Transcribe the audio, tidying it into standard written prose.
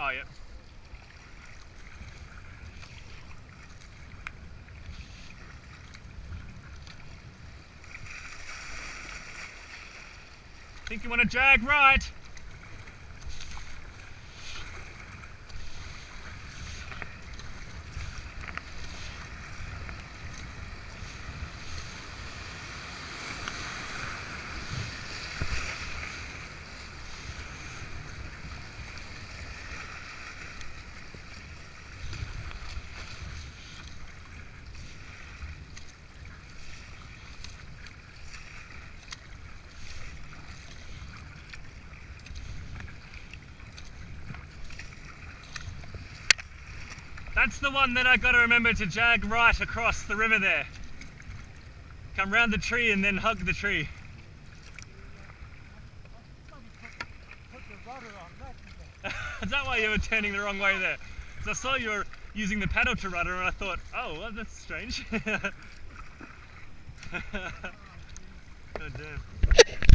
Oh, yeah. Think you want to jag right? That's the one that I got to remember to jag right across the river there. Come round the tree and then hug the tree. Is that why you were turning the wrong way there? Because I saw you were using the paddle to rudder and I thought, oh, well, that's strange. Oh, damn.